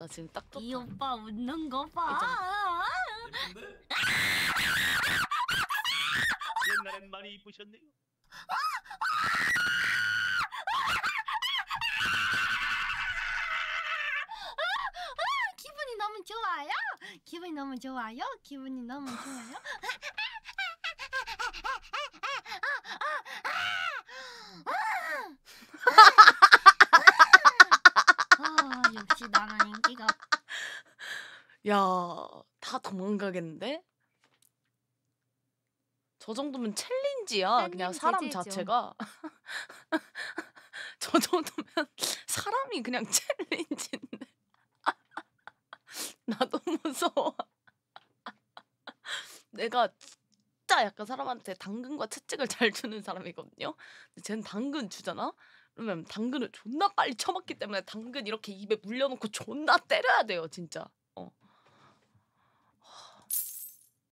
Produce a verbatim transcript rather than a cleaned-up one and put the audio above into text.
나 지금 딱 이 좋다. 오빠 웃는 거 봐. 예쁜데? 옛날엔 많이 이쁘셨네요. 기분이 너무 좋아요. 기분이 너무 좋아요. 기분이 너무 좋아요. 아, 역시 나는 인기가. 야, 다 도망가겠는데? 저 정도면 챌린지야. 그냥 챌린지 사람 제재죠. 자체가. 저 정도면 사람이 그냥 챌린지인데. 나도 무서워. 내가 진짜 약간 사람한테 당근과 채찍을 잘 주는 사람이거든요. 근데 쟤는 당근 주잖아? 그러면 당근을 존나 빨리 쳐먹기 때문에 당근 이렇게 입에 물려놓고 존나 때려야 돼요, 진짜.